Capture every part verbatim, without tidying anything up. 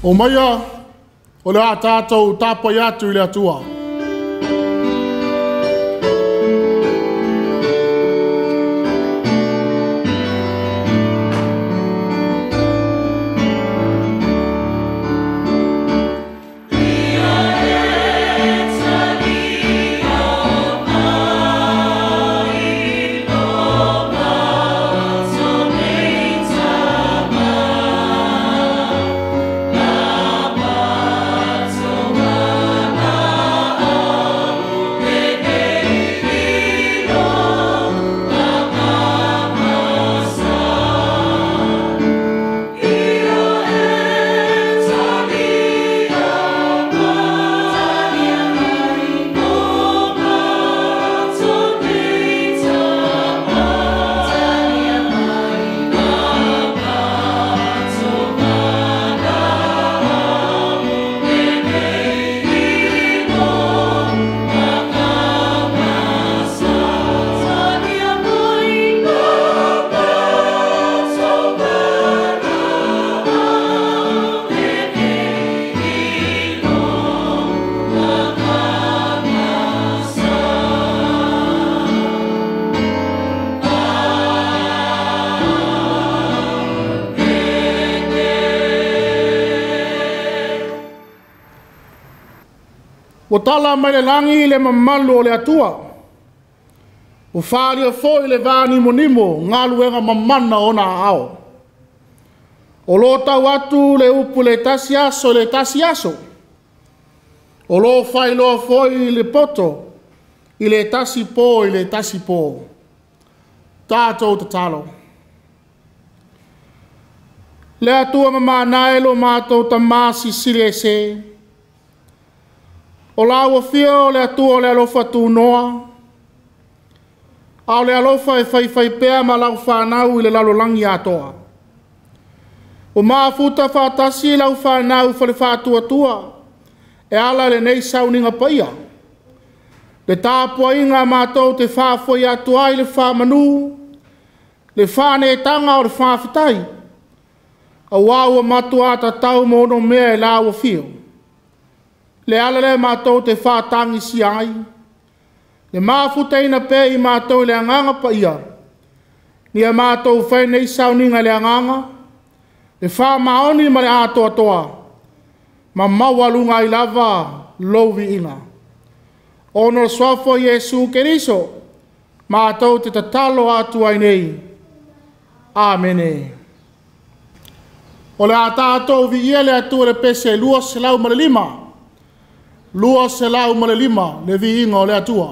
O maia, o le a tātou tāpai atu i le atua. O tala mai le langi le mamalu o le atua. O whāria fōi le vāni monimo ngā luenga mamana o nā ao. O lo tau atu le upu le tasi aso le tasi aso. O lo whai loa fōi le poto i le tasi pō i le tasi pō. Tātou te talo. Le atua mamana elo mātou ta māsi sile se. O la ua fia o le atua o le alofa tu noa. A o le alofa e fai fai pea ma lau whanau i le lalo langi atoa. O maa futa whatasi i lau whanau fa le whatua tua. E ala le nei sauninga paia. Le tāpua inga mātou te whawhoi atua i le whamanu. Le whane e tanga o le whawhitai. A waua matua ta tau mono mea e la ua fio. Le ala le mātou te whātangi si ai. Le māwhutaina pē i mātou le anganga pa ia. Ni a mātou whai nei sauninga le anganga. Le whā maoni ma le atoa toa. Ma mawalunga i lava louvi inga. Ono swafo Yesu Keriso. Mātou te tatalo atu ai nei. Amene. O le a tātou vi ia le atu le pese lua se lau ma le lima. Lua se lau ma le lima, le vi inga o le atua.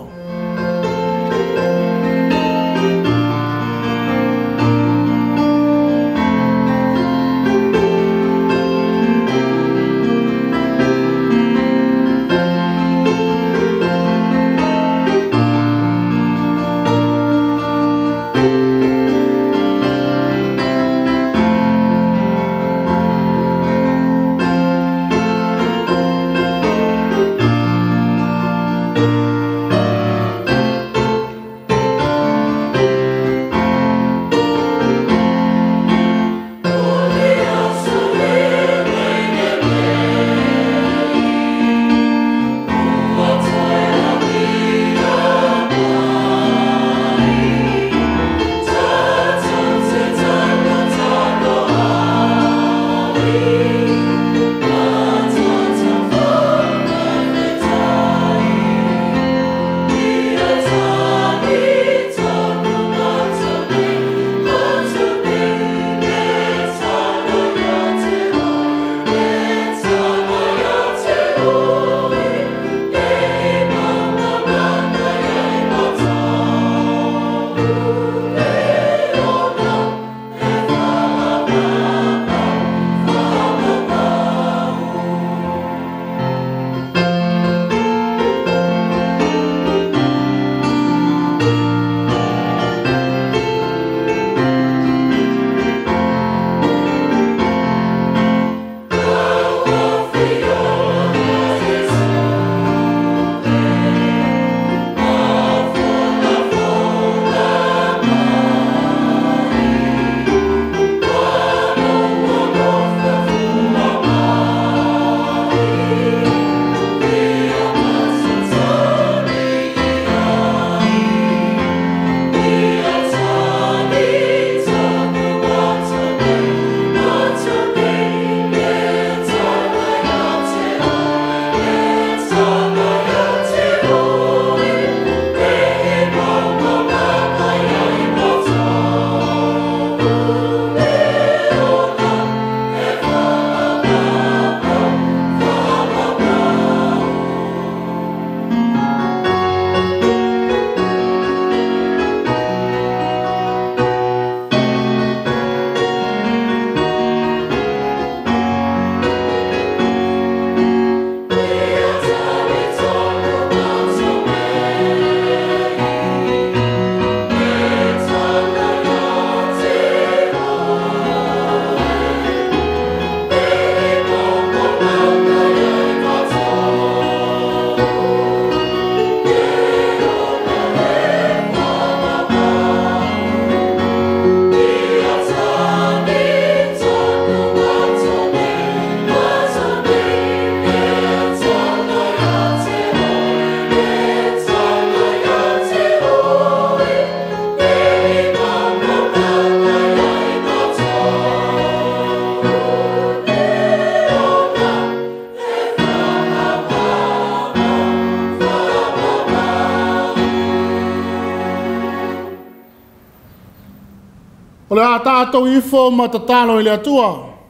la tātou ifo ma tatalo i le atua.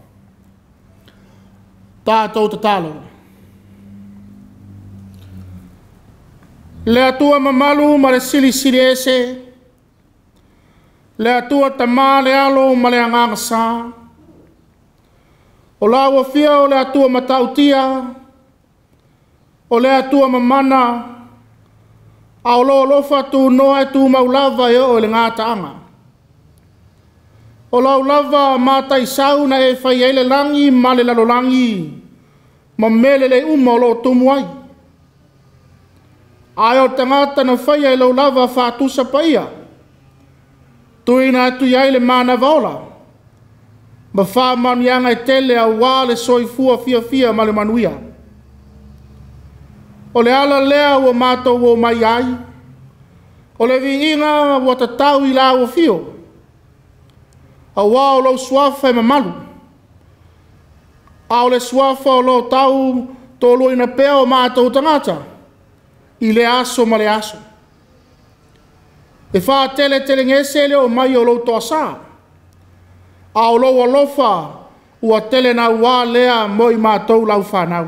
Tātou tatalo. Le atua mamalu ma le sili sili ese. Le atua tamā le alo ma le anganga sā. O la ua fia o le atua matautia. O le atua mamana. A o lo lofa tu noa e tu maulava e o le ngāta anga. O lau lava mata i sauna e whai eile langi ma le lalolangi. Ma mele le uma o lo tumuai. Ai o tangata na whai e lau lava whātusa paia. Tuina atu i eile mana vaola. Ma wha manianga e tele a wale soifua fia fia ma le manuia. O le ala lea ua mātou o mai ai. O le vi inga ua tatau i la ua fio. A wā o lau suafa e mamalu. A o le suafa o lau tau tolo ina pea o mātou tangata. I le aso ma le aso. E wha tele tele ngese le o mai o lau toa sā. A o lau alofa ua tele na wā lea mo i mātou lau whanau.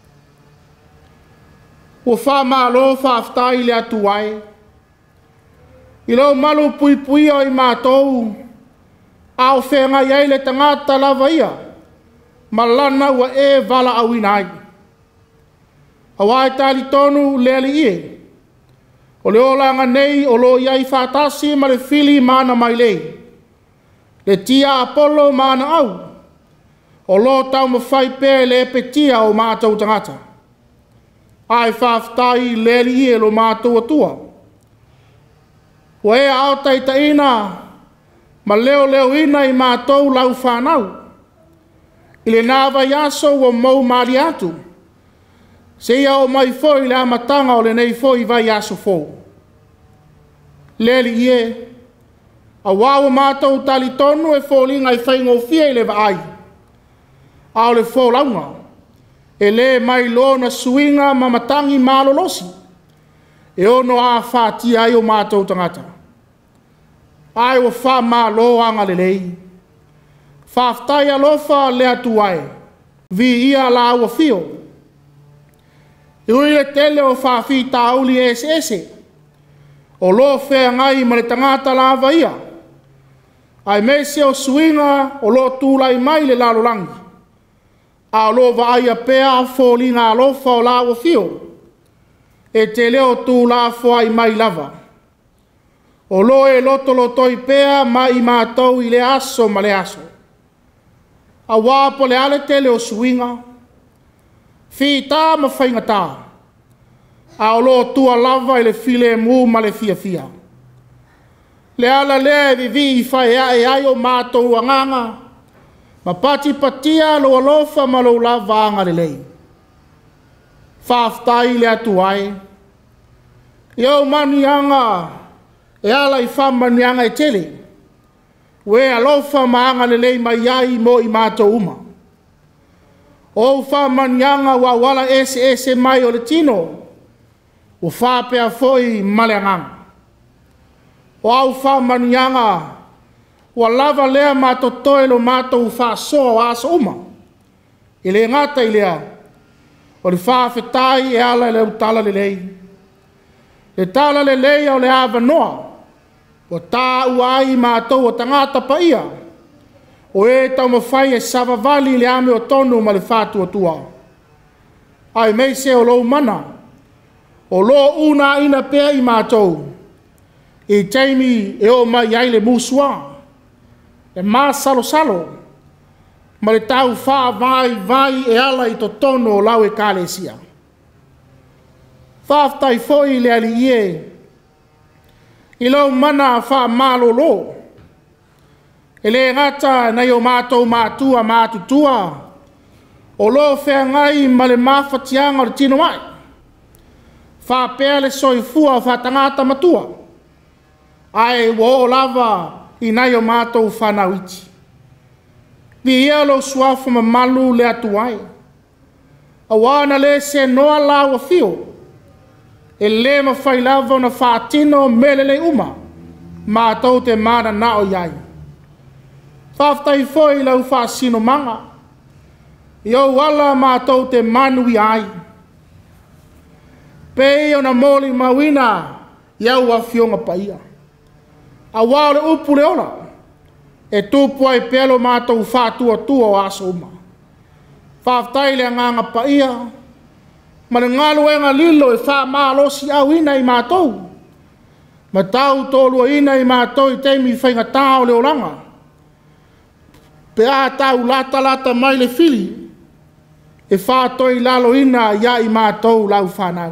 Ua wha maa lo wha aftai le atu ai. I lau malu pui pui o i mātou. Ao whenga iei le tangata lava ia. Ma lana ua e vala au inai. A wai tali tonu le ali ie. O le olanga nei o lo iei whatasi ma le fili mana mai lei. Le tia Apollo mana au. O lo tau ma whai pē le petia o mātou tangata. Ai whaftai le ali ie lo mātou atua. Ua e ao taita ina. Ma leo leo ina i mātou lau whanau. I le nāwa yaso o mau maari atu. Se ia o mai foi le amatanga o le nei foi vai yaso fo. Leli ie. A wawa mātou tali tonu e fōlinga i whaingo fia i le vaai. A o le fō launga. E le mai lona suinga mamatangi malolosi. E ono a whātia ai o mātou tangata. Ai o wha mā lo anga le lei. Whaftai alofa le atu ai. Vi ia la ua fio. I ui le tele o whawhi tauli ese ese. O lo whea ngai ma le tangata lava ia. Ai mese o suinga o lo tūlai mai le lalolangi. A lo vaia pea fōli ngā alofa o la ua fio. E te leo tūla fwai mai lava. O lo e loto lotoi pea ma i mātou i le aso ma le aso. A wāpo le ale tele o suinga. Fi tā ma whainga tā. A o lo tua lava i le file mu ma le fia fia. Le ala le vi vi i whai e ai o mātou anganga. Ma pati patia lo alofa ma lo lava anga le lei. Whaftai le atu ai. Iau mani anga. E ala i whamanianga e tele. We alofa maanga le lei mai ai mo i mātou uma. O whamanianga wa wala ese ese mai o le tino. O whapea foi maleanganga. O au whamanianga wa lava lea mātou toelo mātou whasoa o aso uma. I le ngata i lea. O le whawhetai e ala le utala le lei. Le tala le lei o le awa noa. O tā uai mātou o tangata pa ia. O e tau mawhai e savavali le ame o tonu ma le whātu atua. Ai meise o lou mana. O lo una ina pea i mātou. I teimi e o mai ai le musua. E mā salo salo. Ma le tau wha vai vai e ala i to tono o lau e kālesia. Whaftai foi le ali ie. I lau mana wha mālolo. E le ngata nei o mātou mātua mātutua. O lo whea ngai ma le mawhatianga o le tino ai. Wha pēr le soifua o wha tangata matua. Ai wo o lava i nei o mātou whanauiti. Vi ia lo suafu ma malu le atu ai. A wana le se noa lawa fio. E le ma whai lava na whaatino mele le uma. Mātou te mana na o iai. Whaftai foi lau whaasino manga. Iau wala mātou te manui ai. Pei o na moli mawina iau a fionga paia. A wao le upu le ola. E tupu ai pelo mātou whātua tua o aso uma. Whaftai le nganga paia. Ma le ngalo e ngā lilo e wha mālosi au ina i mātou. Ma tau tōlua ina i mātou i teimi whainga tāo le oranga. Pe a tau lata lata mai le fili. E whātoi lalo ina ia i mātou lau whanau.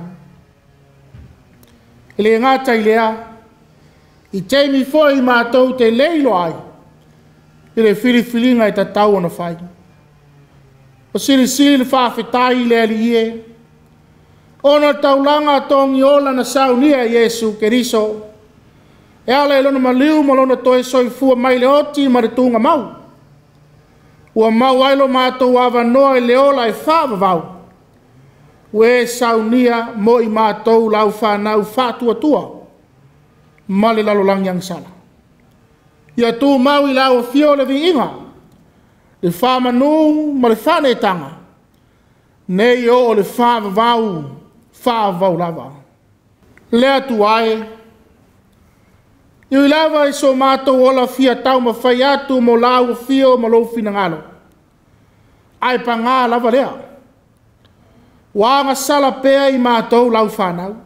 E le ngāta i lea. I teimi foi i mātou te leilo ai. I le fili filinga i ta tau ana whai. O siri siri le whawhetai le ali ie. Ona taulanga tongi ola na saunia Yesu Keriso. E ala ilona maliu malona toe soifua mai le oti ma le tunga mau. Ua mau ailo mātou awa noa i le ola e whāwawau. Ue saunia mo i mātou lau whanau whātua tua. Ma le lalolangi ang sala. Ia tū mau i lau fio le vi inga. Le whamanu ma le whanetanga. Nei o le whāwawau. Whāwau lava. Lea tu ai. Iui lava i so mātou ola fia tau ma whai atu mo lau fio ma lou fina ngalo. Ai pa ngā lava lea. Wanga sala pea i mātou lau whanau.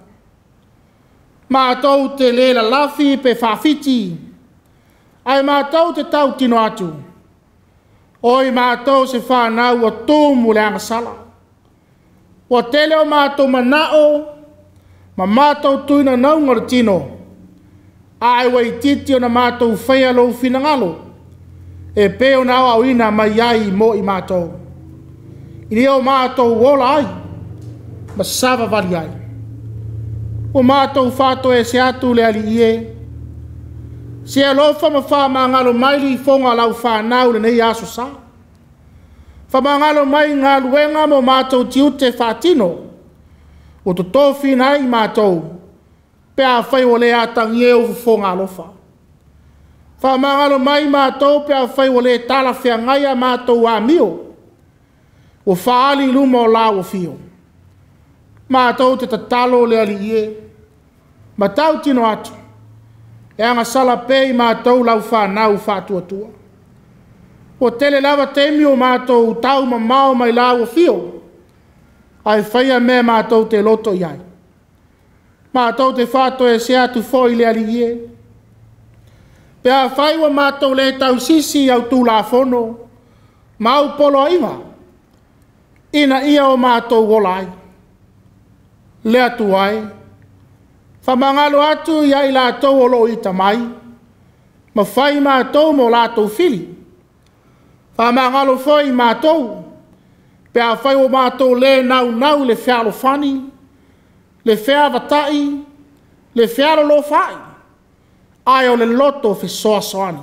Mātou te lela lafi pe whawhiti. Ai mātou te tau tino atu. Oi mātou se whanau o tūmu leanga sala. Wa tele o mātou manao, ma mātou tuina nau ngara tino. Ai wai titi o na mātou whaia lo fina ngalo. E peo na au ina mai ai mo i mātou. Ini o mātou wola ai, ma sava vali ai. O mātou whātou e se atu le ali ie. Se alofa ma wha ma ngalo maili i fonga lau whanau le nei aso sa. Whamangalo mai ngā luenga mo mātou tiute whātino. O to tōwhi nai mātou. Pea whai o le atangi e ufu fo ngā lofa. Whamangalo mai mātou pea whai o le tala whea ngaia mātou a mio. O whaali luma o la o fio. Mātou te tatalo le ali ie. Ma tau tino atu. E anga sala pei mātou lau whanau whātua tua. O tele lava temi o mātou tau ma mao mai lau o fio. Ai whaia me mātou te loto iai. Mātou te whāto e se atu foi le ali ie. Pea whaiwa mātou le tau sisi au tū la fono. Mau polo inga. Ina ia o mātou wolai. Le atu ai. Whamangalo atu iai la tau o lo ita mai. Ma whai mātou mo la tau fili. Whamangalo foi mātou. Pea whai o mātou le nau nau le whialo whani. Le whiawa tai. Le whialo lo whai. Ai o le loto whi soa soani.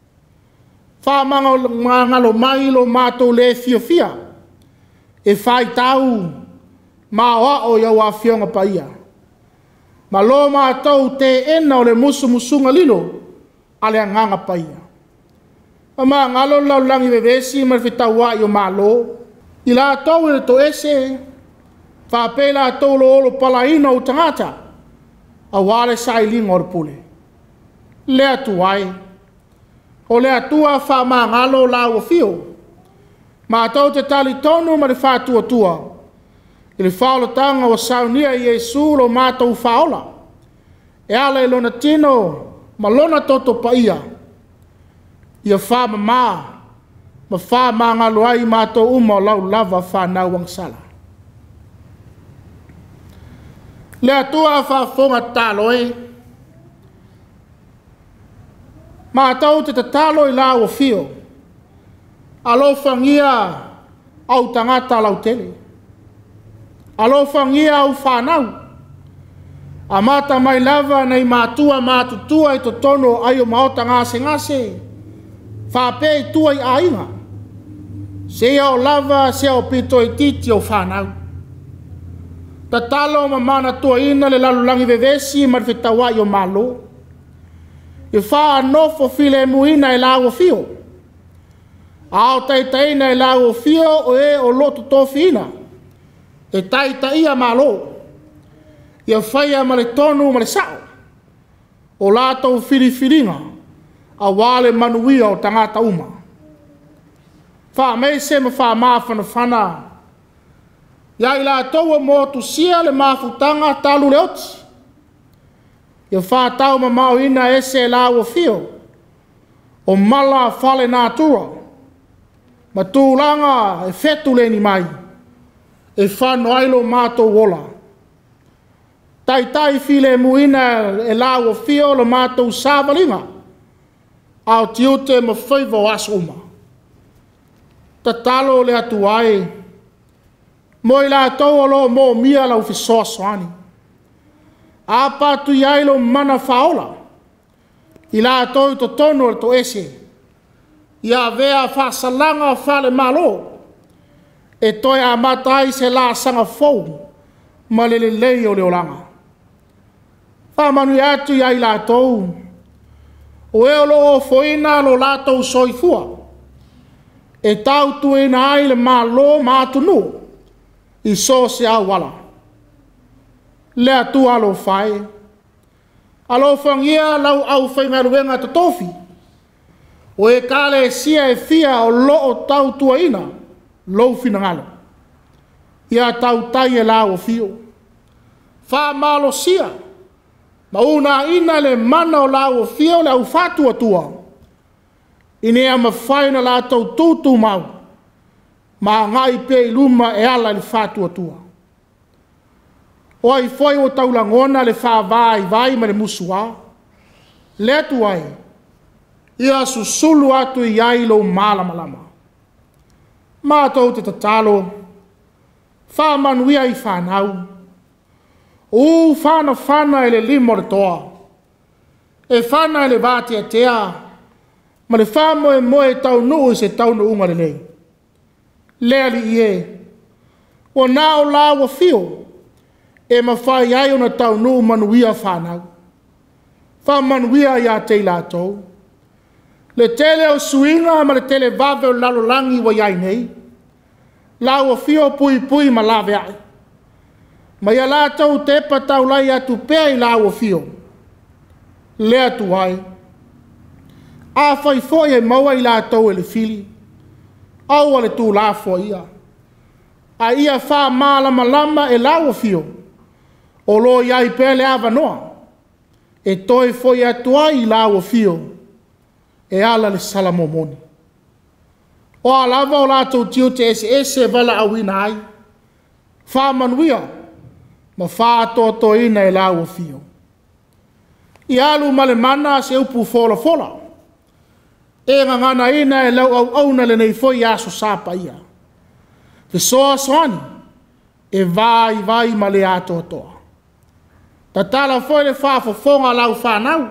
Whamangalo mai lo mātou le fio fia. E whai tau. Mā oa o iau a fionga paia. Ma lo mātou te ena o le musu musunga lilo. Ale anganga paia. Ma ngalo lau langi vevesi ma fitau wa yo malo. I la tau e to ese. Fa pe la tau lo olo pala ina o tangata. A wale sai linga o pule. Lea tu ai. O lea tua fa ma ngalo la o fio. Ma tau te tali tonu ma le fa tua tua. I le falo tanga o saunia Yesu lo mātou faola. E ala e lona tino ma lona toto pa ia. Ia wha ma mā, ma wha mā ngalo ai mātou uma o lau lava wha nauang sala. Lea tua wha whonga tālo e. Mātou te tālo i lau o fio. Alo whangia au tangata lau tele. Alo whangia au whanau. A mata mai lava nei mātua mātutua i to tono ai o maota ngase ngase. Whapei tua i ainga. Se o lava, se o pito i titi o whanau. Ta talo ma mana tua ina le lalulangi vevesi marwhitawa i o malo. I wha anofo file muina i lago fio. Ao tai tai nei la o fio o e o loto tofina. E tai tai a malo. Ia whaia ma le tonu ma le sao. O lātou whiriwhiringa. A wale manuia o tangata uma. Wha mei se ma wha mawhana whana. Ia i lātou a mō tu sia le mawhutanga talu le oti. Ia wha tau ma mau ina ese la o fio. O mala whale nātura. Ma tūlanga e whetu le ni mai. E whano ailo mātou wola. Tai tai file muina e la o fio lo mātou sāwalinga. Ao tiute ma whaiva o asuma. Ta talo le atu ai. Mo i la tau alo mo mia lau fisoa soani. A patu iailo mana faola. I la tau to tono to ese. Ia vea whasalanga whale malo. E toi a matai se la sanga fau. Ma lele lei o leolanga. Whamanu atu ia i la tau. O e olo o foina lo la tau soifua. E tau tu e na ai le malo mātunu. I so se au wala. Le atu alo whae. Alo whangia lau au whaingaruenga to tofi. O e kale sia e fia o lo o tau tua ina. Lou finangalo. Ia tau tai e la o fio. Wha malo sia. Ma una ina le mana o la o fio le au fatua tua. Ine a mawhaina la tau tutu mau. Ma ngai pe iluma e ala le fatua tua. O ai foi o tau langona le wha vai vai ma le musua. Le atu ai. Ia susulu atu i ai lo malama lama. Ma tau te tatalo. Wha manuia i whanau. O whana whana e le limo le toa. E whana e le vāti a tea. Ma le whamo e moe tau nuu se tau nuu unga le nei. Lea li ie. O nao la wa fio. E ma whai ai ona tau nuu manuia whanau. Wha manuia ia te lātou. Le tele o suinga ma le tele vave o lalolangi wa iai nei. La wa fio pui pui ma lave ai. Ma ia lātou te patau lai atu pēi la wa fio. Lea tu ai. A whai foi e maua i lātou e le fili. Au ale tū la foi ia. A ia wha malama lama e la wa fio. O lo iai pēle awa noa. E toi foi atu ai i la wa fio. E ala le salamomoni. O alava o lātou tiu te ese ese vala awina ai. Wha manuia. Ma wha toto ina e la wa fio. I alu male mana se upu fola fola. E ngana ina e lau au au na le nei foi aso sapa ia. Te soa soani. E vai vai male ato toa. Ta tala foi le wha fofonga lau whanau.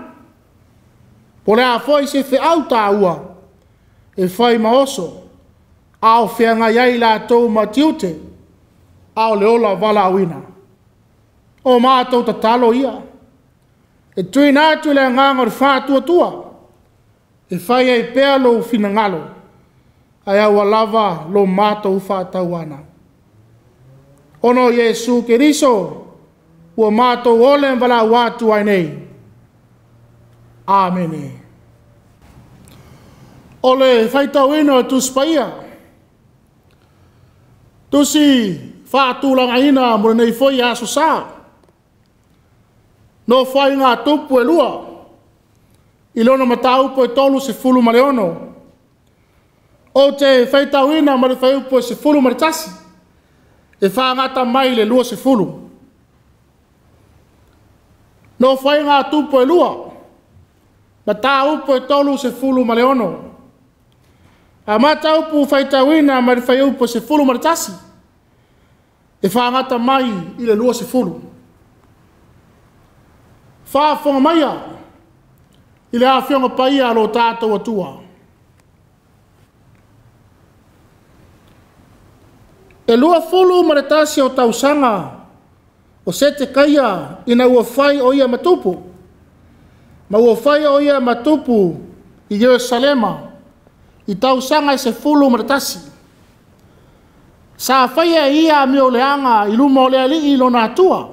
Po lea foi se fe au ta ua. E fai maoso. Ao whianga iai la tau ma tiute. Ao leola wala awina. O mātou ta talo ia. E tui nātu le nganga le whātua tua. E whai ai pēa lo finangalo. Ai awa lava lo mātou whātau ana. Ono Yesu Keriso. Ua mātou ole wala wātu ai nei. Āmene. Ole whaitau ino tu spaia. Tusi whātulanga ina mure nei foi aso sā. No whai ngā tupu e lua. I lona mataupo e tolu se fulu ma leono. O te whaitau ina ma le whaiupo se fulu ma le tasi. E whaangata mai le lua se fulu. No whai ngā tupu e lua. Mataupo e tolu se fulu ma leono. A mataupo whaitau ina ma le whaiupo se fulu ma le tasi. E whaangata mai i le lua se fulu. Whaafonga maia. I le awhionga paia alo tātou atua. E lua fulu ma le tasi o tausanga. O sete kaia ina ua whai o ia matupu. Ma ua whai o ia matupu i Jerusalema. i tausanga se fulu maratasi. Sa whaia ia me o leanga i luma o lea li i lona atua.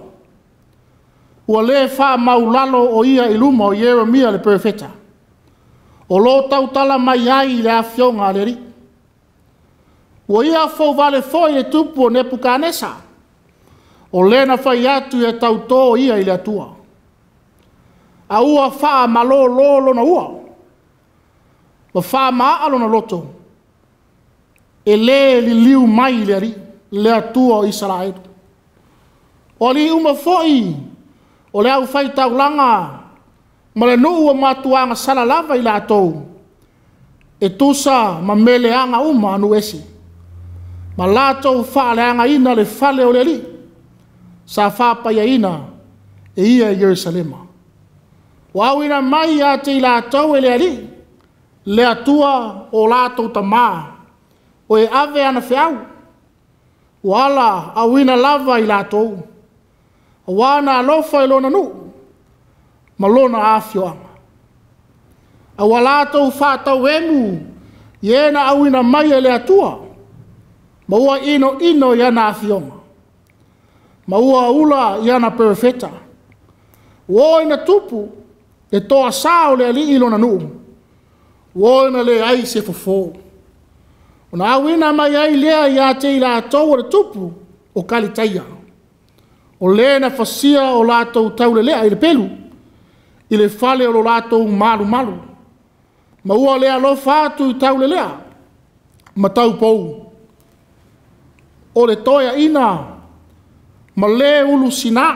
Ua le wha maulalo o ia i luma o Yeremia le profeta. O lo tau tala mai ai le awhionga le ri. Ua ia fau vale foi le tupu o Nebuchadnezzar. O lena whai atu e tau tō ia i le atua. A ua wha malo lolo na ua. Wa wha maalo na loto. E le li liu mai le ri, le atua o Israel. O li uma foi, o le au whai taulanga, ma le nuu o matuanga sala lava i la atou. E tusa ma mele anga uma anu esi. Ma latou wha le anga ina le fale o le li. Sa wha paia ina e ia i Jerusalema. Wa ina mai a te i la atou e le li. Le atua o latou tamaa. O e ave ana whiau. Wala a wina lava i latou. A wana alofa i lona nu. Ma lona a whioanga. A walatou whātau emu. Iena a wina mai e le atua. Ma ua ino ino i ana a whionga. Ma ua ula i ana perfeta. Wo ina tupu. E toa sao le ali i lona nu. Wo ina le ai se fofo. O na awina mai ai lea i a te i la tau o le tupu o kalitaia. O le na fasia o lātou tau le lea i le pelu. I le fale o lo lātou malu malu. Ma ua lea lo fātu i tau le lea. Ma tau pou. O le toia ina. Ma le ulu sina.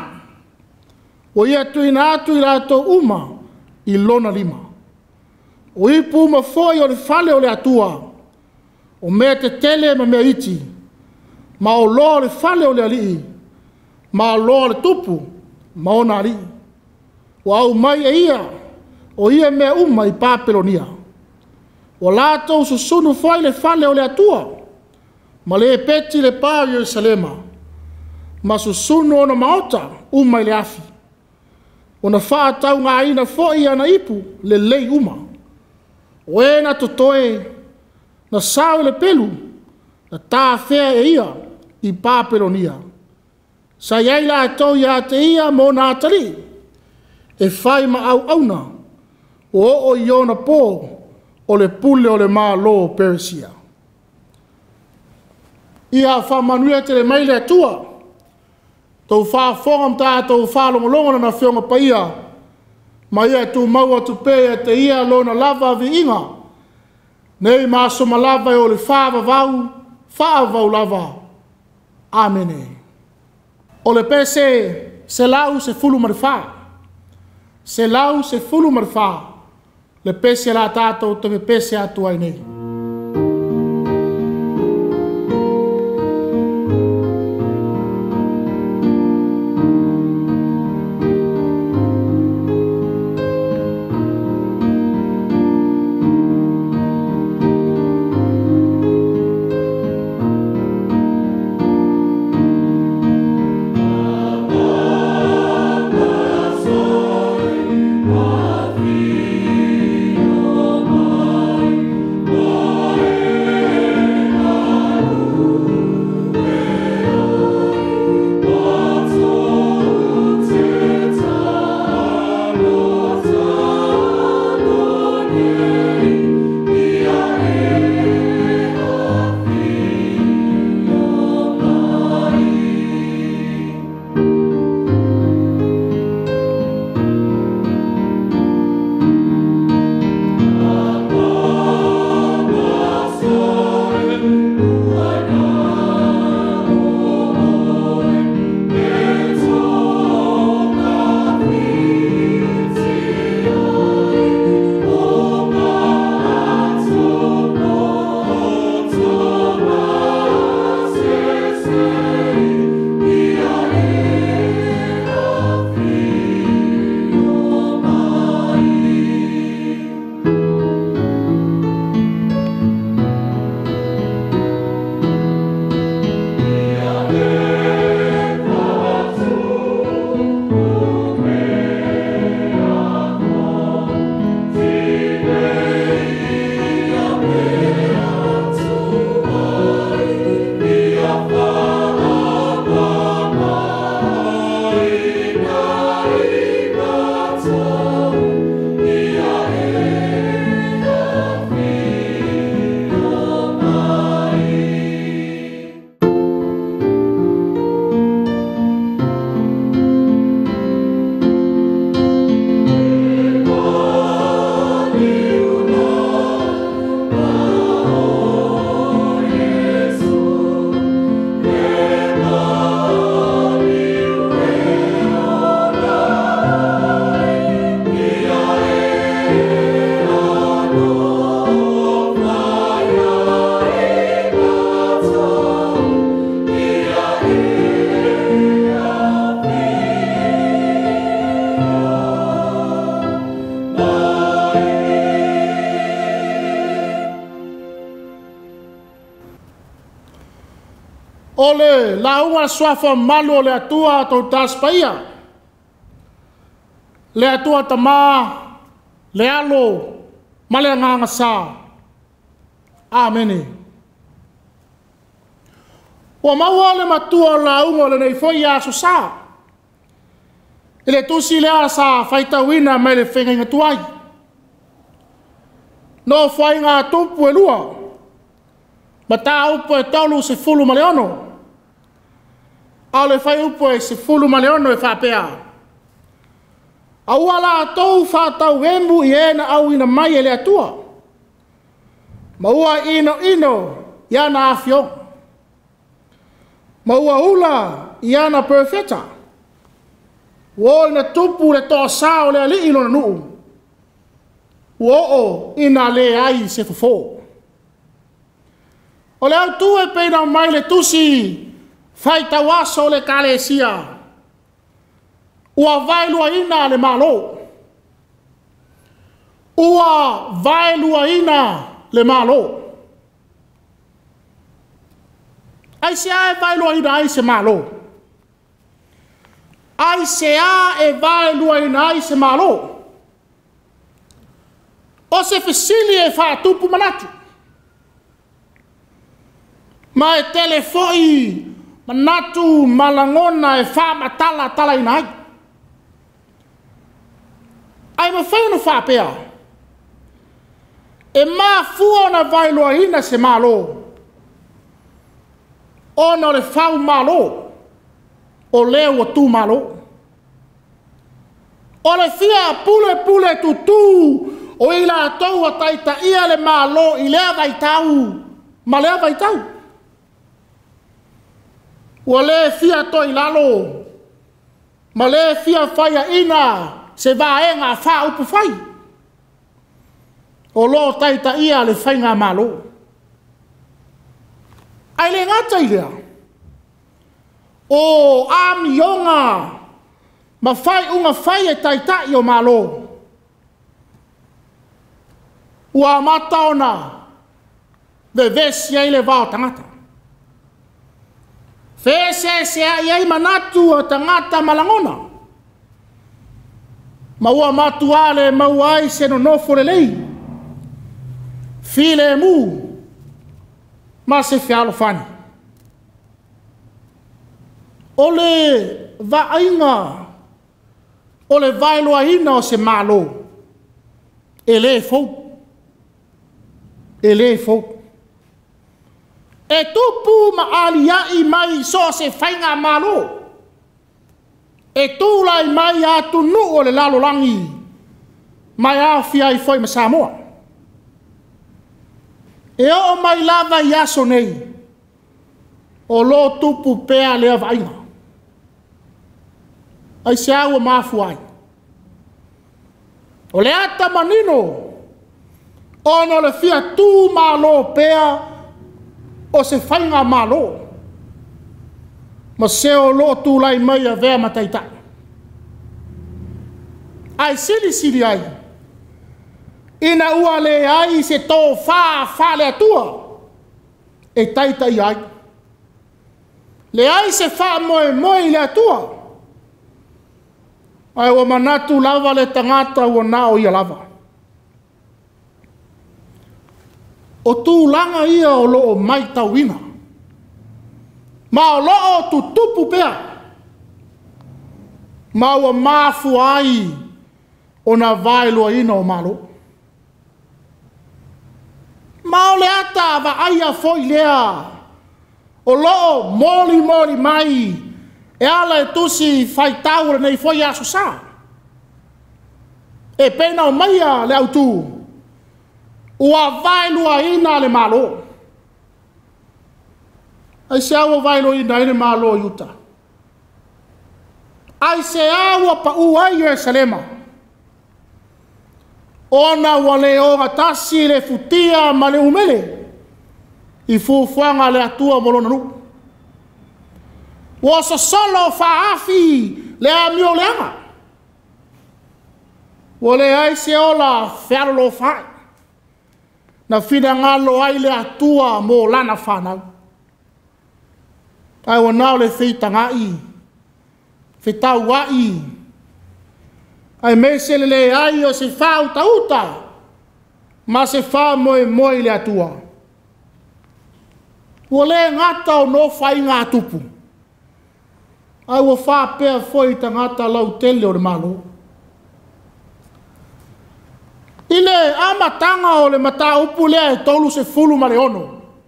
O ia tu ina atu i lātou uma i lona lima. O ipu ma foi o le fale o le atua. O mea te tele ma mea iti, ma o loa le fale o le alii, ma o loa le tupu, ma o na alii. O au mai e ia, o ia mea uma i Papelonia. O lātou susunu fai le fale o le atua, ma le peti le pā Jerusalema, ma susunu o na maota, uma i le afi. O na whaatau ngā ina foi ana ipu, le lei uma. O e na totoe, na sao le pelu, na tā whea e ia i Papelonia. Sa iai la tau ia te ia mo nā tari, e whai ma au auna, o o i ona pō, o le pule o le mā lo Persia. Ia whamanuia te le maile atua, tau wha whongam tātou whalongolonga na whionga paia, ma ia tu maua tu pēa te ia lona lava vi inga, nei maso malava o le whāwa vau, whāwa lava. Amene. O le pese, se lau se fulu marifā. Se lau se fulu marifā. Le pese la tātou te me pese atu ai nei. Oh ole la unga swafa malo le atua to taspaia le atua tama le alo male nganga sa amen o mawale matua la unga le nei foi ya so sa ele tusi le asa faita wina mai le fenga ngatuai no foi nga tupu elua mata upo e tolu se fulu maleono ale fai upo e se fulu maleono e whapea au ala tou whatau embu i ena au ina mai ele atua maua ino ino iana afio maua ula iana perfecta wo ina tupu le toa sao le ali ilo na nuu wo o ina le ai se fufo o le au tu e peina mai le tusi fai tawaso le kalesia ua vai lua ina le malo ua vai lua ina le malo ai se a e vai lua ina ai se malo ai se a e vai lua ina ai se malo o se fesili e fa tupu manatu ma e telefoi manatu malangona e fa matala tala ina ai ai ma fai no fa pea e ma fuo na vai loa ina se malo ona le fau malo o leo o tu malo o le fia pule pule tutu o ila tau a taita ia le malo i lea vai tau ma lea vai tau o le fia to i lalo ma le fia faya ina se va enga fa upu fai o lo taita ia le fainga malo ai le ngata i lea o amionga ma fai unga fai e taita i o malo ua mataona ve vesi ai le vao tangata fese se ai manatu o tangata malangona ma ua matu ale ma ua ai se no nofo le lei file mu ma se fialo fani ole va ainga ole vailo aina o se malo ele fou ele fou e tupu ma alia i mai so se fainga malo e tu lai mai atu nu o le lalo langi mai a fia i foi ma Samoa e o mai lava i aso nei o lo tupu pea lea vainga ai se aua mafu ai o le ata manino ono le fia tu malo pea o se fainga malo ma se o lo tu lai mai a vea mataita ai sili sili ai ina ua le ai se to fa fa le atua e taita i ai le ai se fa moe moe le atua ai o manatu lava le tangata o nao ia lava o tu langa ia o loo mai tauina ma o loo tu tupu pea ma o mafu ai o na vai loa ina o malo ma o le ata va aia foi lea o loo moli moli mai e ala e tusi fai taure nei foi aso sa e pena o maia le autu ua vai lua ina le malo ai se aua vai lua ina le malo yuta ai se aua pa ua i Yerusalema ona wale o gatasi le futia ma le umele i fufuanga le atua molona nu wo so solo faafi le amio leanga wo le ai se ola fealo lo fai na fina ngalo ai le atua mo lana whanau ai o nao le wheitangai, whetau wai, ai me se le ai o se whau tauta, ma se wha moe moe le atua. Ua le ngata o no whai ngā tupu, ai o wha pēr foi tangata lau tele o le malo. Ile amatanga o le mata upu lea e tolu se fulu ma le ono.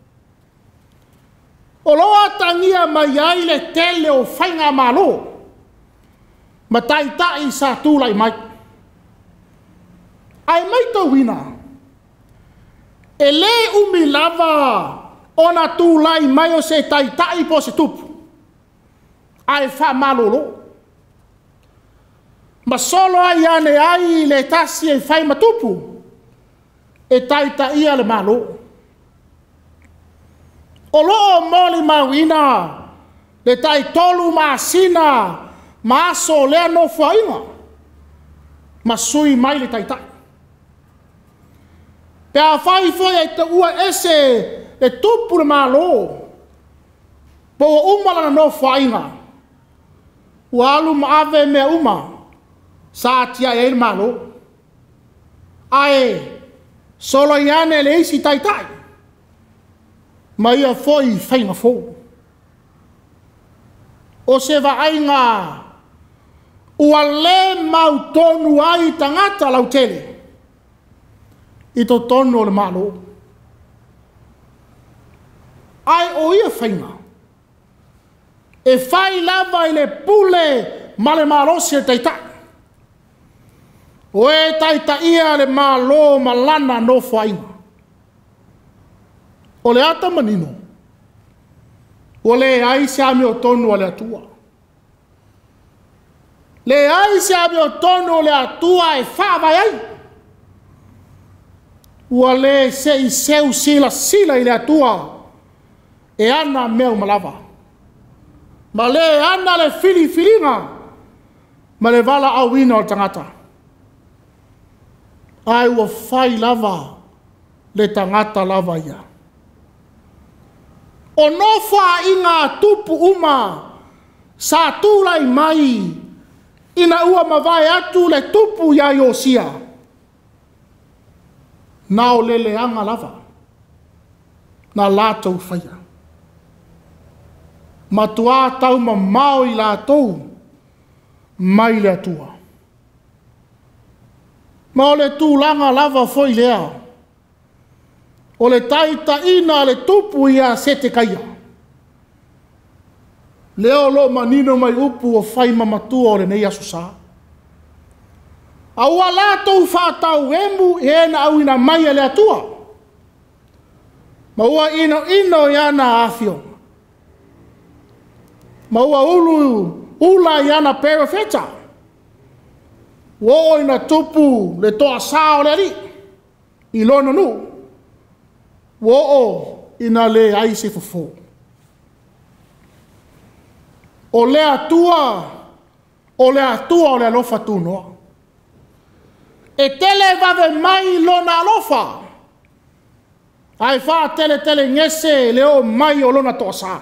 O loa tangia mai ai le tele o whainga malo. Matai tai sa tūlai mai. Ai mai tau wina. E le umi lava ona tūlai mai o se tai tai po se tupu. Ai wha malolo. Ma solo ai ane ai le tasi e whai matupu. E tai tai le malo. O loo moli mawina, le tai tolu maasina, maaso lea no whainga, ma sui mai le tai tai. Pea whai foi e te ua ese le tupu le malo, po umala no whainga, ua alu maave mea uma, sa tia e le malo, ae, solo iane le isi tai tai, ma ia foi whainga fō. O se waainga, ua le mau tonu ai tangata lau tele, i to tonu o le malo. Ai o ia whainga, e whai lava i le pule ma le malo se taitai. O e taita ia le malo ma lana no whainga. O le ata manino, o le ai se ame o tonu o le atua. Le ai se ame o tonu o le atua e whawai ai. Ua le se i seu sila sila i le atua e ana meu malava. Ma le ana le fili filinga ma le vala awina o tangata. Ai ua whai lava le tangata lava ia. O no wha i ngā tupu uma sa tūlai mai ina ua mawai atu le tupu ia i o sia. Nā o lele anga lava. Nā lātou whaia. Matua tau ma mao i lātou mai le atua. Ma o le tūlanga lava foi lea. O le taita ina le tupu ia se te kaia. Leo lo manino mai upu o whai mamatua o le nei asu sā. A ua lātou whātau emu e ena au ina mai le atua. Ma ua ino ino i ana awhio. Ma ua ulu ula i ana perefeta. Wo ina tupu le toa sā o le ari. I lona nu. Wo o ina le aise fofo. O le atua, o le atua o le alofa tunoa. E tele vave mai lona alofa. Ai wha tele tele ngese leo mai o lona tosa.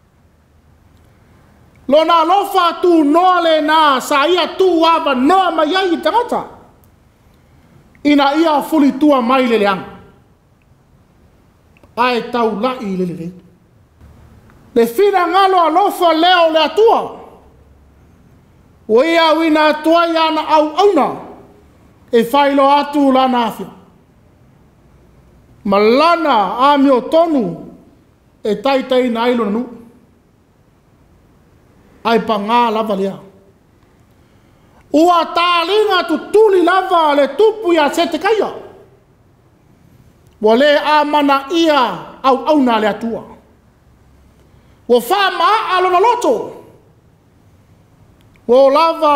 Lona alofa tu noa le na sa ia tu ava noa mai ai tangata. Ina ia fuli tua mai le leanga. Ai tau lai le le. Le fina ngalo alofa leo le atua. O ia wina atua i ana au auna. E whailo atu lana afia. Ma lana a mio tonu e taitai na ilo nanu. Ai pa ngā lava lea. Ua tālinga tu tuli lava le tupu ia se te kaia. Wa le a mana ia au au na le atua. Wa wha maa alona loto. Wa lava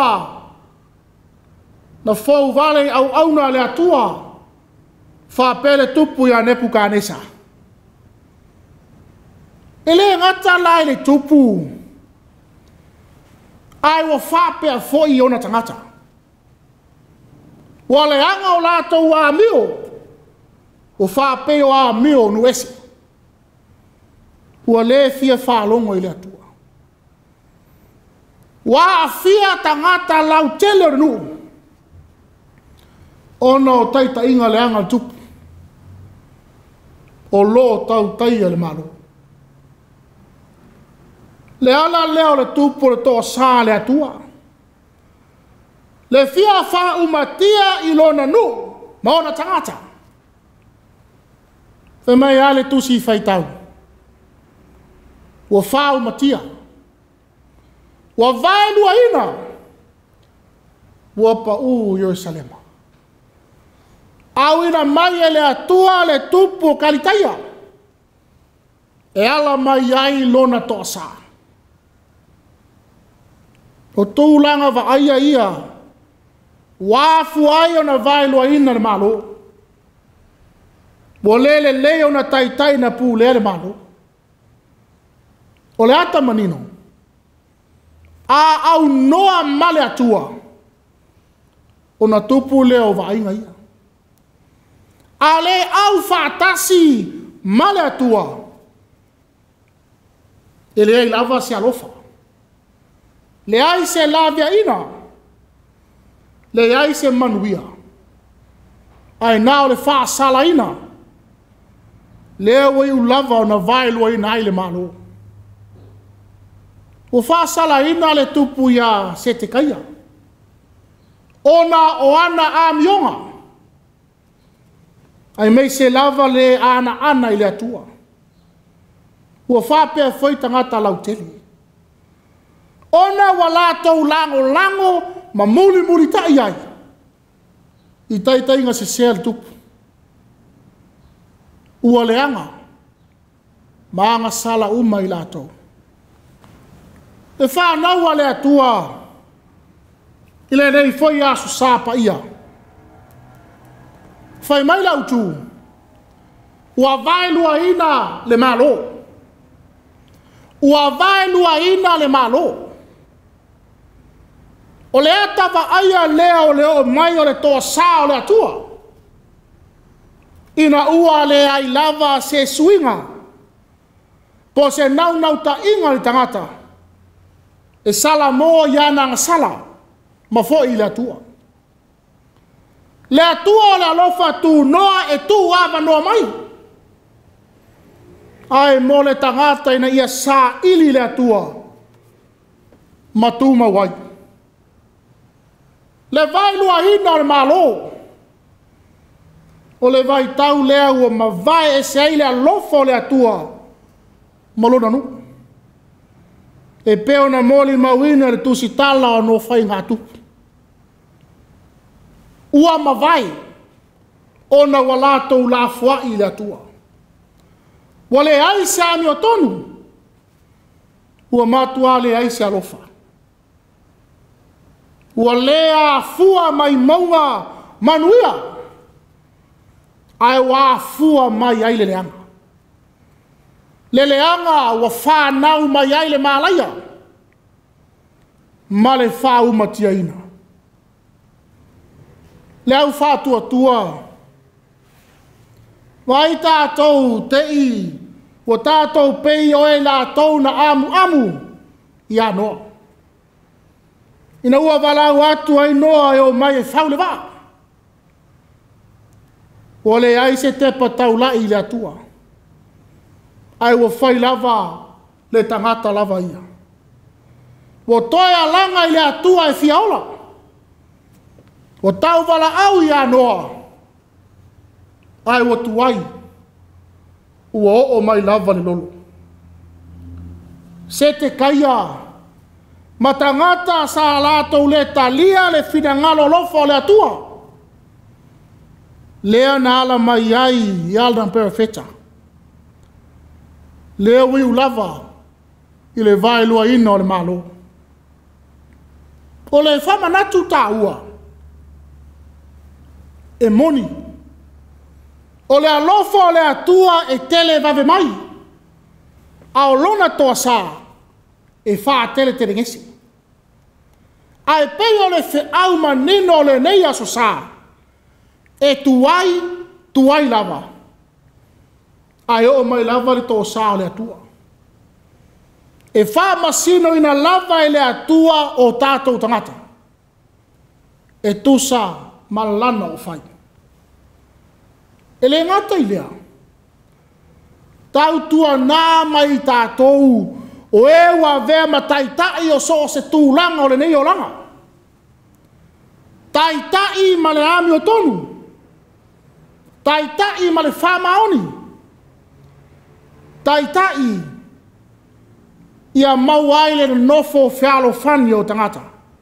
na fau vale au au na le atua. Wha pele tupu ia nepu kānesa. Ele ngata lai le tupu. Ai wa wha pea foi ona tangata. Wa le anga o lātou a mio. O wha peo a mio nuese. Ua le fia wha longo i le atua. Wa afia tangata lau tele nu. Ona o taita inga le anga tupu. O lo tau taia le malo. Le ala leo le tupu le toa saa le atua. Le fia fa umatia ilona nu. Maona tangata. Fe mai ale tusi faitau. Wa fa umatia. Wa vai lua ina. Wa pa u Yerusalema. Au ina mai ele atua le tupu kalitaia. E ala mai ai lona toa saa. O tūlanga wa aia ia. Wafu ai ona vai lua ina le malo. Wa lele le ona taitai na pu le le malo. O le ata manino. A au noa male atua. Ona tupu leo wa inga ia. A le au fatasi male atua. E le ai lava se alofa. Le ai se lavia ina. Le ai se manuia. Ai nao le fa sala ina. Le wai u lava o na vai lua ina ai le malo. O fa sala ina le tupu ya se te kaia. Ona o ana a mionga. Ai mei se lava le ana ana i le atua. Ua whapea whai tangata lau teli. Ona wala tau lango lango ma muli muli tai ai. I tai tai nga se sel tupu. Ua leanga. Maanga sala uma i lato. E whanau ale atua. I le nei whai asu sāpa ia. Whai mai lau tu. Ua vai lua ina le malo. Ua vai lua ina le malo. O le ata va aia leo leo mai o le toa saa o le atua. Ina ua le ai lava se suinga. Po se nau nau ta inga le tangata. E sala mo yana nga sala. Ma fo i le atua. Le atua o le alofa tu noa e tu ava noa mai. Ai mo le tangata ina ia sa ili le atua. Ma tu ma wai. Le vai lua hina le malo. O le vai tau lea ua ma vai e se ai le alofa o le atua. Malona nu. E peo na moli mawina le tusi tala o no fai ngatu. Ua ma vai. Ona wala tau la fua i le atua. Wale ai se ami o tonu. Ua matua le ai se alofa. Ua lea fua mai maunga manuia. Ai wa fua mai ai le leanga. Le leanga wa whanau mai ai le malaya. Ma le whau matia ina. Le au whatua tua. Wai tātou te i. Wa tātou pei oe la tau na amu amu. Ia noa. Ina ua walau atu ai noa e o mai e whau le wā. O le ai se te patau lai le atua. Ai ua whai lava le tangata lava ia. Wa toi a langa i le atua e fiaola. Wa tau wala au ia noa. Ai ua tuai. Ua o mai lava le lolo. Se te kaia. Matangata sa lato le talia le finangalo lofo le atua. Lea na ala mai ai i aldan perfecta. Lea ui ulava i le vai lua ina o le malo. O le whama natu tā ua. E moni. O le alofo o le atua e tele vave mai. A o lona toa sa e wha tele tere ngesi. A e pei o le fe au manino o le nei aso sa. E tuai, tuai lava. A e o mai lava le toa sa o le atua. e wha masino ina lava e le atua o tātou tangata. E tusa malana o whai. E le ngata i lea. Tau tua nā mai tātou o e wa vea ma taitai o so se tūlanga o le nei o langa. Taitai ma le ami o tonu. Taitai ma le whamaoni. Taitai ia mau ai le nofo whialo whani o tangata.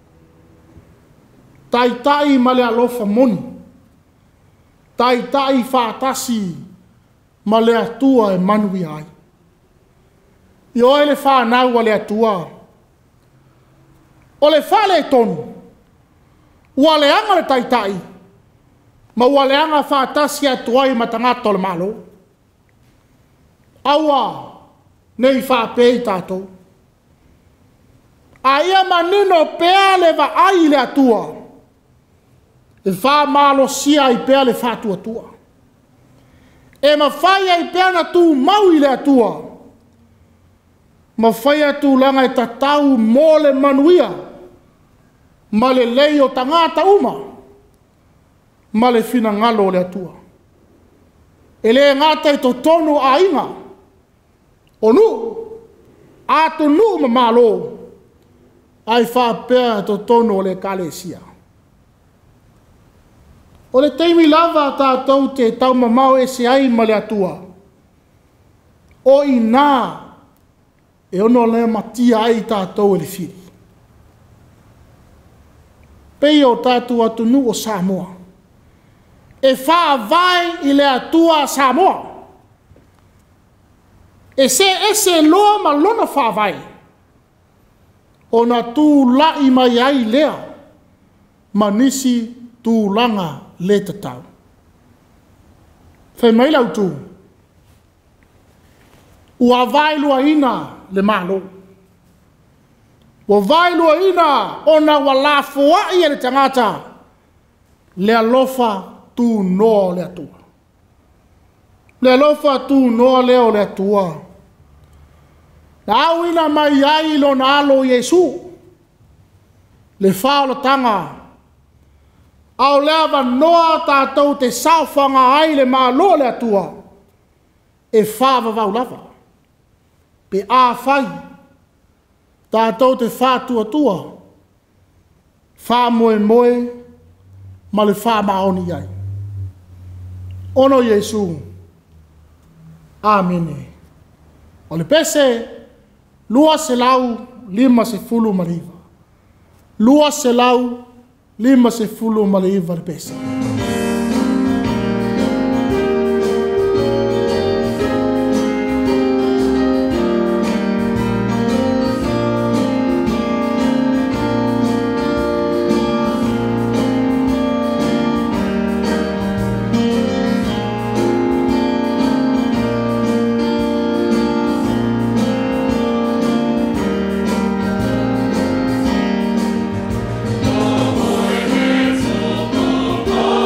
Taitai ma le alofa moni. Taitai whātasi ma le atua e manui ai. I oe le whānau a le atua. O le whale tonu. Ua le anga le taitai. Ma ua le anga whātasi atua i matangata o le malo. Aua nei whāpei tātou. A ia manino pēa le wa ai le atua. E whā malo sia i pēa le whātua tua. E ma whai ai pēa na tū mau i le atua. Ma whai atu langa e tatau mō le manuia. Ma le lei o tangata uma. Ma le whina ngalo le atua. E le ngata i to tonu a inga. O nu. Ato nu ma malo. Ai whapea to tonu o le kalesia. O le teimi lava tātou te tau mamau e se ai ma le atua. O i nā e ono le matia ai tātou e le whiri. Pei o tātou atu nu o Samoa. E wha vai i le atua Samoa. E se ese loa ma lona wha vai. O na tū lai mai ai lea. Ma nisi tū langa le tatau. Whai mai lau tū. Ua vai lua ina le malo. Ua vai lua ina o na wala fua i le tangata. Le alofa tū noa le atua. Le alofa tū noa leo le atua. Na au ina mai ai lo na alo Yesu. Le whao la tanga. Au lewa noa tātou te sauwhanga ai le malo le atua. E whawa vau lava. Pe a whai. Tātou te whātua tua. Whā moe moe. Ma le whā maoni ai. Ono Yesu. Amene. O le pese. Lua se lau, lima se fulu mariva. Lua se lau, lima se fulu mariva le pesa. Oh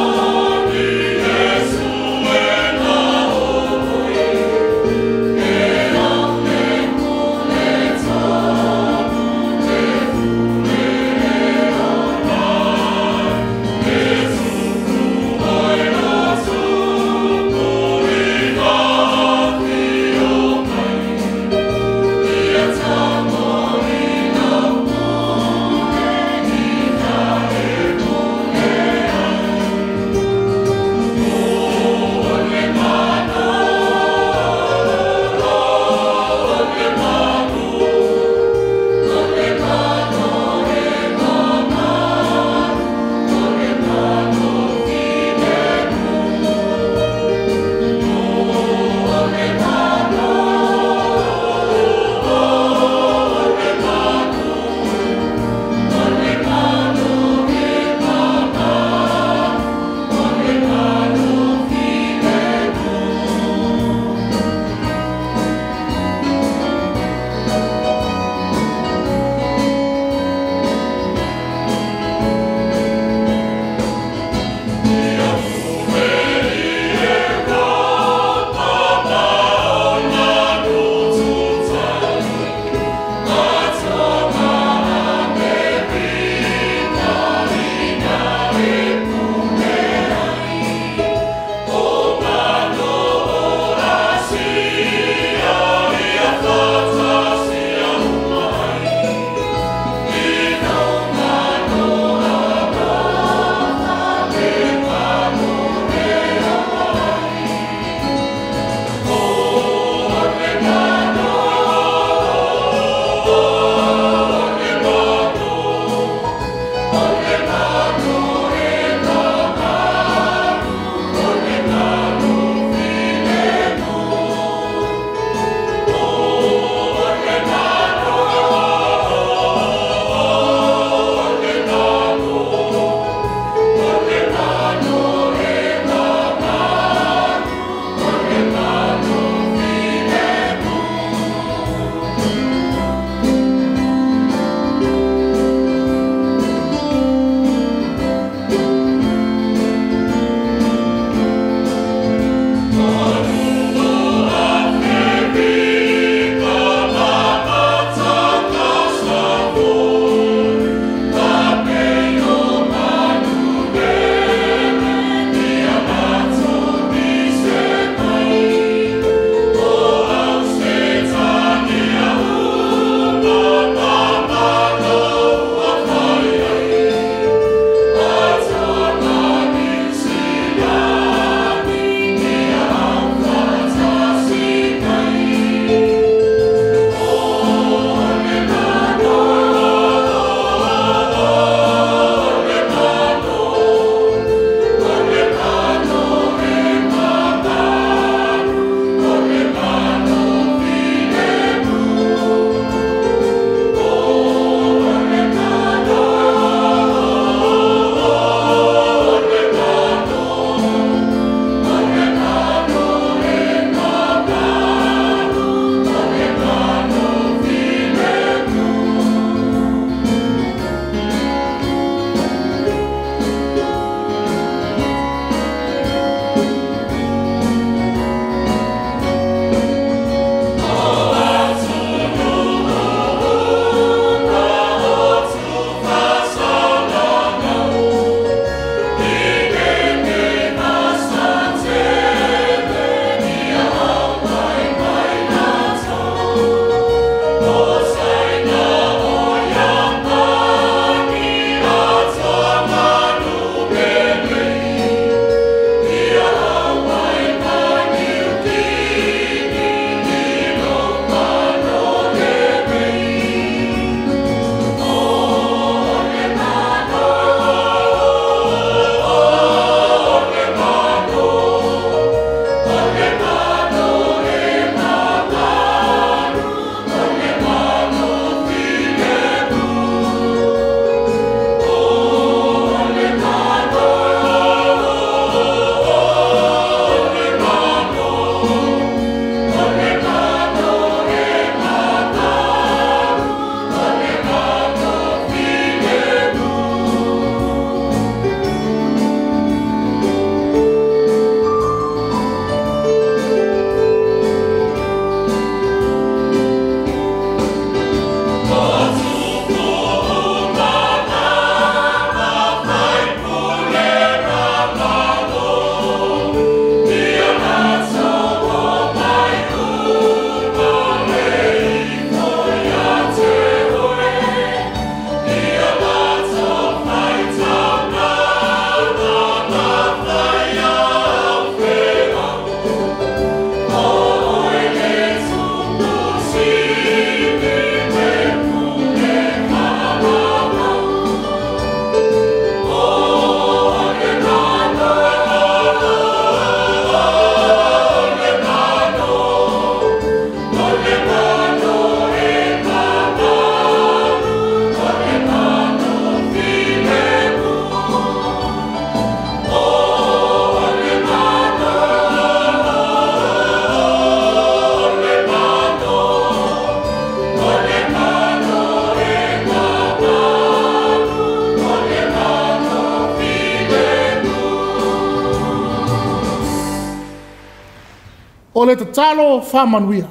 o le tatalo whamanuia.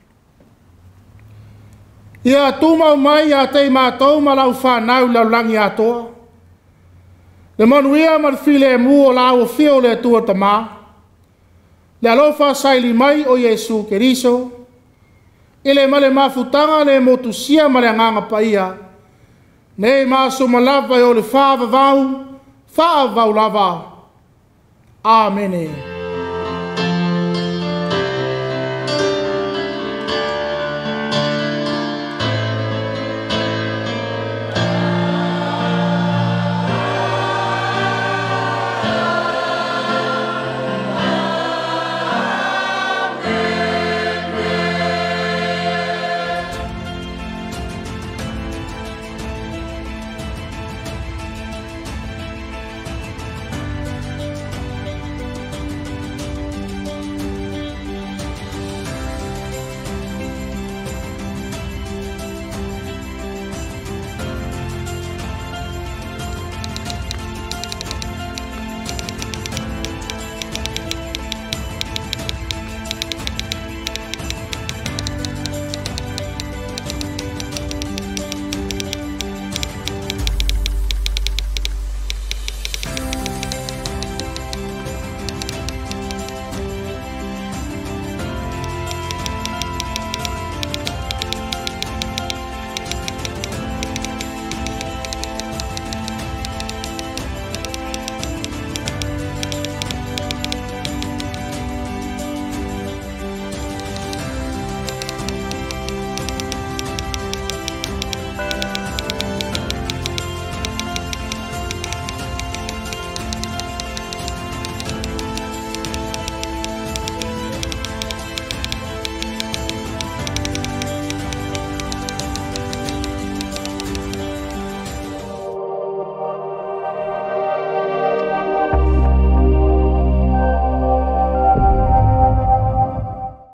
Ia tūmau mai a te mātou ma lau whanau lau langi atoa. Le manuia ma while mu o lau o whio le atua tamā. Le alofa saili mai o Yesu Keriso. Ile male mafutanga le motusia ma le anganga paia. Nei maso malava o le whaava vau, whaava vau lava. Amen.